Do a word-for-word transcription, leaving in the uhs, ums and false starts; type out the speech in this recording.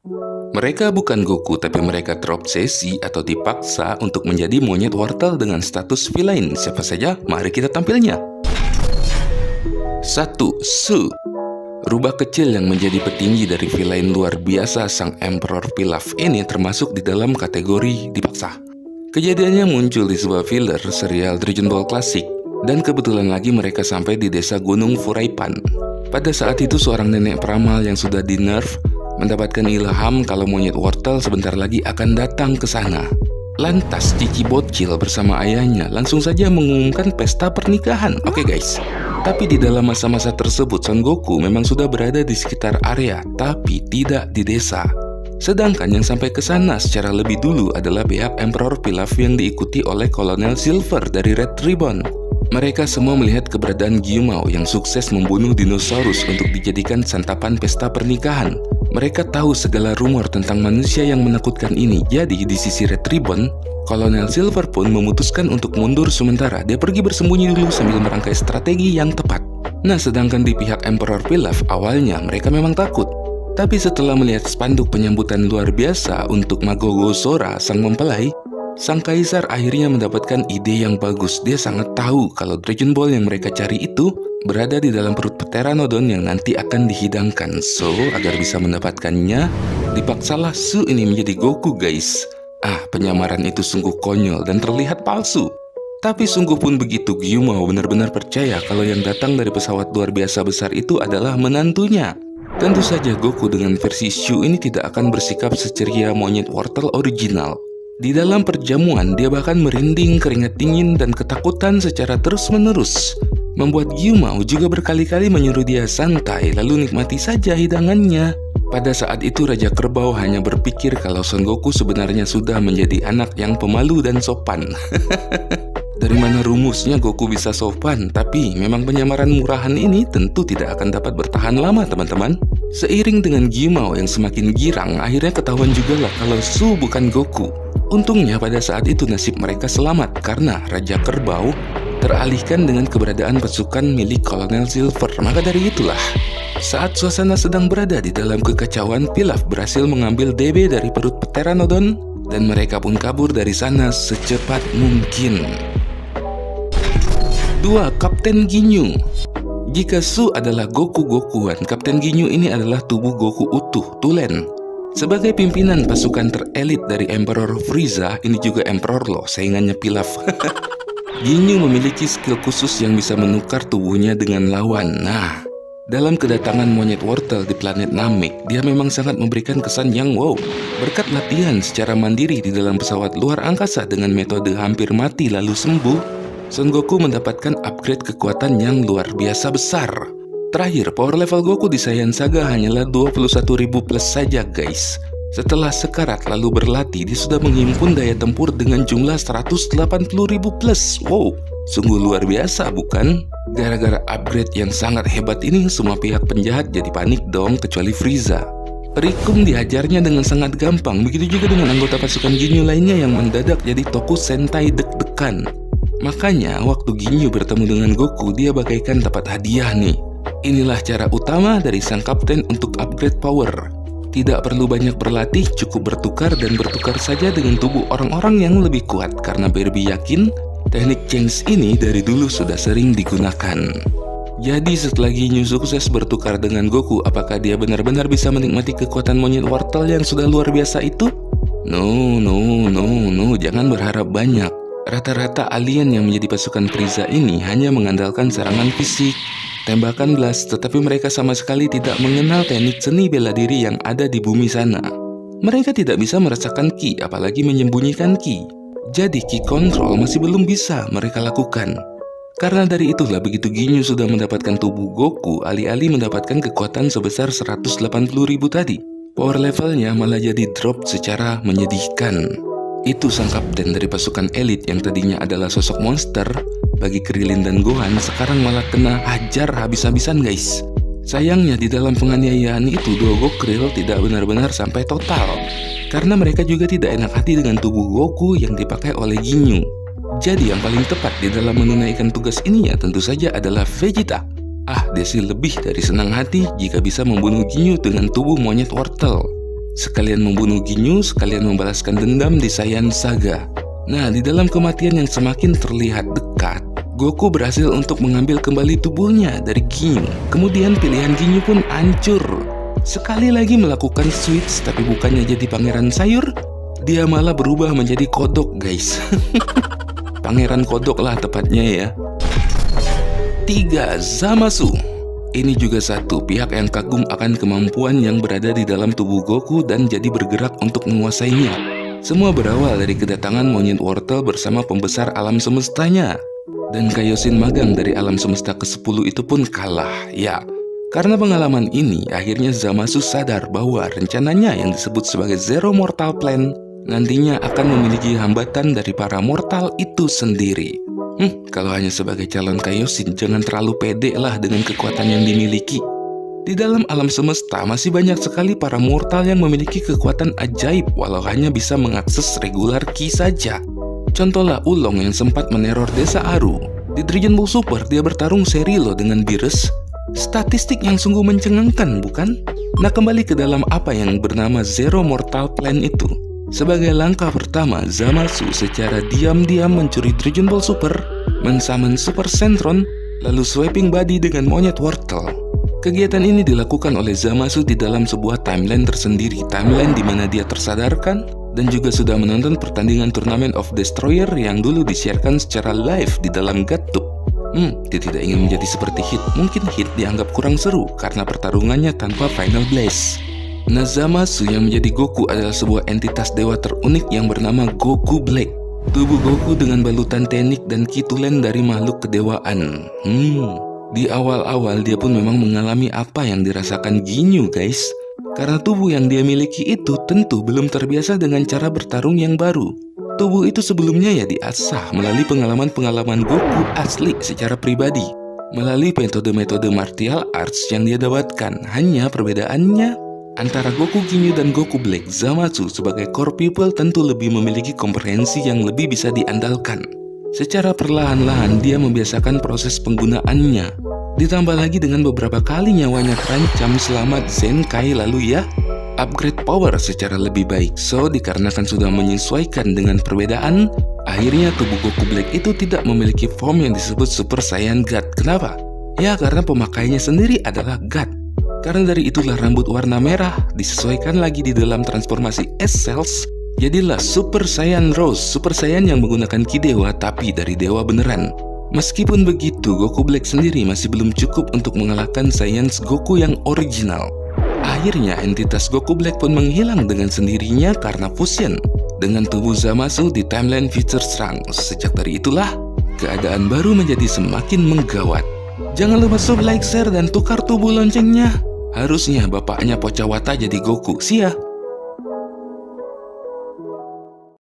Mereka bukan Goku, tapi mereka terobsesi atau dipaksa untuk menjadi monyet wortel dengan status villain. Siapa saja? Mari kita tampilnya. satu. Su, rubah kecil yang menjadi petinggi dari villain luar biasa sang Emperor Pilaf ini termasuk di dalam kategori dipaksa. Kejadiannya muncul di sebuah filler serial Dragon Ball Classic, dan kebetulan lagi mereka sampai di desa Gunung Furaipan. Pada saat itu seorang nenek peramal yang sudah di-nerf mendapatkan ilham kalau monyet wortel sebentar lagi akan datang ke sana. Lantas Cici bocil bersama ayahnya langsung saja mengumumkan pesta pernikahan. Oke guys, tapi di dalam masa-masa tersebut Son Goku memang sudah berada di sekitar area, tapi tidak di desa. Sedangkan yang sampai ke sana secara lebih dulu adalah pihak Emperor Pilaf yang diikuti oleh Kolonel Silver dari Red Ribbon. Mereka semua melihat keberadaan Gyumao yang sukses membunuh dinosaurus untuk dijadikan santapan pesta pernikahan. Mereka tahu segala rumor tentang manusia yang menakutkan ini. Jadi di sisi Red Ribbon, Kolonel Silver pun memutuskan untuk mundur sementara. Dia pergi bersembunyi dulu sambil merangkai strategi yang tepat. Nah, sedangkan di pihak Emperor Pilaf, awalnya mereka memang takut. Tapi setelah melihat spanduk penyambutan luar biasa untuk Magogo Sora, sang mempelai, sang kaisar akhirnya mendapatkan ide yang bagus. Dia sangat tahu kalau Dragon Ball yang mereka cari itu berada di dalam perut Pteranodon yang nanti akan dihidangkan. So, agar bisa mendapatkannya, dipaksalah Su ini menjadi Goku guys. Ah, penyamaran itu sungguh konyol dan terlihat palsu. Tapi sungguh pun begitu, Gyumao benar-benar percaya kalau yang datang dari pesawat luar biasa besar itu adalah menantunya. Tentu saja Goku dengan versi Shu ini tidak akan bersikap seceria monyet wortel original. Di dalam perjamuan, dia bahkan merinding, keringat dingin, dan ketakutan secara terus-menerus. Membuat Gyumao juga berkali-kali menyuruh dia santai, lalu nikmati saja hidangannya. Pada saat itu Raja Kerbau hanya berpikir kalau Son Goku sebenarnya sudah menjadi anak yang pemalu dan sopan. Dari mana rumusnya Goku bisa sopan? Tapi memang penyamaran murahan ini tentu tidak akan dapat bertahan lama teman-teman. Seiring dengan Gyumao yang semakin girang, akhirnya ketahuan juga lah kalau Su bukan Goku. Untungnya pada saat itu nasib mereka selamat karena Raja Kerbau teralihkan dengan keberadaan pasukan milik Kolonel Silver. Maka dari itulah, saat suasana sedang berada di dalam kekacauan, Pilaf berhasil mengambil D B dari perut Pteranodon dan mereka pun kabur dari sana secepat mungkin. Dua. Kapten Ginyu. Jika Su adalah Goku-Gokuan, Kapten Ginyu ini adalah tubuh Goku utuh, tulen. Sebagai pimpinan pasukan terelit dari Emperor Frieza, ini juga Emperor loh, saingannya Pilaf. Ginyu memiliki skill khusus yang bisa menukar tubuhnya dengan lawan. Nah, dalam kedatangan monyet wortel di planet Namek, dia memang sangat memberikan kesan yang wow. Berkat latihan secara mandiri di dalam pesawat luar angkasa dengan metode hampir mati lalu sembuh, Son Goku mendapatkan upgrade kekuatan yang luar biasa besar. Terakhir, power level Goku di Saiyan Saga hanyalah dua puluh satu ribu plus saja guys. Setelah sekarat lalu berlatih, dia sudah menghimpun daya tempur dengan jumlah seratus delapan puluh ribu plus. Wow, sungguh luar biasa bukan? Gara-gara upgrade yang sangat hebat ini, semua pihak penjahat jadi panik dong, kecuali Frieza. Rikum dihajarnya dengan sangat gampang, begitu juga dengan anggota pasukan Ginyu lainnya yang mendadak jadi Toku Sentai deg-degan. Makanya waktu Ginyu bertemu dengan Goku, dia bagaikan dapat hadiah nih. Inilah cara utama dari sang kapten untuk upgrade power. Tidak perlu banyak berlatih, cukup bertukar dan bertukar saja dengan tubuh orang-orang yang lebih kuat. Karena Barbie yakin, teknik change ini dari dulu sudah sering digunakan. Jadi setelah Ginyu sukses bertukar dengan Goku, apakah dia benar-benar bisa menikmati kekuatan monyet wortel yang sudah luar biasa itu? No, no, no, no, jangan berharap banyak. Rata-rata alien yang menjadi pasukan Frieza ini hanya mengandalkan serangan fisik, tembakan blast, tetapi mereka sama sekali tidak mengenal teknik seni bela diri yang ada di bumi sana. Mereka tidak bisa merasakan ki, apalagi menyembunyikan ki. Jadi ki control masih belum bisa mereka lakukan. Karena dari itulah begitu Ginyu sudah mendapatkan tubuh Goku, alih-alih mendapatkan kekuatan sebesar seratus delapan puluh ribu tadi, power levelnya malah jadi drop secara menyedihkan. Itu sang kapten dari pasukan elit yang tadinya adalah sosok monster bagi Krillin dan Gohan, sekarang malah kena hajar habis-habisan guys. Sayangnya di dalam penganiayaan itu Dogo Krill tidak benar-benar sampai total, karena mereka juga tidak enak hati dengan tubuh Goku yang dipakai oleh Ginyu. Jadi yang paling tepat di dalam menunaikan tugas ini ya tentu saja adalah Vegeta. Ah, dia sih lebih dari senang hati jika bisa membunuh Ginyu dengan tubuh monyet wortel. Sekalian membunuh Ginyu, sekalian membalaskan dendam di Saiyan Saga. Nah, di dalam kematian yang semakin terlihat dekat, Goku berhasil untuk mengambil kembali tubuhnya dari Ginyu. Kemudian pilihan Ginyu pun hancur. Sekali lagi melakukan switch, tapi bukannya jadi pangeran sayur, dia malah berubah menjadi kodok, guys. Pangeran kodok lah tepatnya ya. Tiga. Zamasu. Ini juga satu pihak yang kagum akan kemampuan yang berada di dalam tubuh Goku dan jadi bergerak untuk menguasainya. Semua berawal dari kedatangan monyet wortel bersama pembesar alam semestanya. Dan Kaioshin magang dari alam semesta kesepuluh itu pun kalah. Ya, karena pengalaman ini, akhirnya Zamasu sadar bahwa rencananya yang disebut sebagai Zero Mortal Plan nantinya akan memiliki hambatan dari para mortal itu sendiri. Hmm, kalau hanya sebagai calon Kaioshin, jangan terlalu pede lah dengan kekuatan yang dimiliki. Di dalam alam semesta masih banyak sekali para mortal yang memiliki kekuatan ajaib walau hanya bisa mengakses regular ki saja. Contohlah Ulong yang sempat meneror desa Aru. Di Dragon Ball Super dia bertarung seri loh dengan Beerus. Statistik yang sungguh mencengangkan, bukan? Nah, kembali ke dalam apa yang bernama Zero Mortal Plan itu. Sebagai langkah pertama, Zamasu secara diam-diam mencuri Dragon Ball Super, mensummon Super Sentron, lalu swapping body dengan monyet wortel. Kegiatan ini dilakukan oleh Zamasu di dalam sebuah timeline tersendiri, timeline di mana dia tersadarkan dan juga sudah menonton pertandingan turnamen of Destroyer yang dulu disiarkan secara live di dalam GodTube. Hmm, dia tidak ingin menjadi seperti Hit. Mungkin Hit dianggap kurang seru karena pertarungannya tanpa Final Blaze. Nah, Zamasu yang menjadi Goku adalah sebuah entitas dewa terunik yang bernama Goku Black. Tubuh Goku dengan balutan teknik dan kitulen dari makhluk kedewaan. Hmm, di awal-awal dia pun memang mengalami apa yang dirasakan Ginyu, guys. Karena tubuh yang dia miliki itu tentu belum terbiasa dengan cara bertarung yang baru. Tubuh itu sebelumnya ya diasah melalui pengalaman-pengalaman Goku asli secara pribadi, melalui metode-metode martial arts yang dia dapatkan. Hanya perbedaannya antara Goku Ginyu dan Goku Black, Zamasu sebagai core people tentu lebih memiliki komprehensi yang lebih bisa diandalkan. Secara perlahan-lahan dia membiasakan proses penggunaannya. Ditambah lagi dengan beberapa kali nyawanya terancam selamat Zenkai lalu ya, upgrade power secara lebih baik. So, dikarenakan sudah menyesuaikan dengan perbedaan, akhirnya tubuh Goku Black itu tidak memiliki form yang disebut Super Saiyan God. Kenapa? Ya, karena pemakainya sendiri adalah God. Karena dari itulah rambut warna merah disesuaikan lagi di dalam transformasi S-Cells. Jadilah Super Saiyan Rose, Super Saiyan yang menggunakan ki dewa tapi dari dewa beneran. Meskipun begitu, Goku Black sendiri masih belum cukup untuk mengalahkan Saiyans Goku yang original. Akhirnya entitas Goku Black pun menghilang dengan sendirinya karena fusion dengan tubuh Zamasu di timeline Future Trunks. Sejak dari itulah, keadaan baru menjadi semakin menggawat. Jangan lupa sub, like, share, dan tukar tubuh loncengnya. Harusnya bapaknya Pocawata jadi Goku. See ya!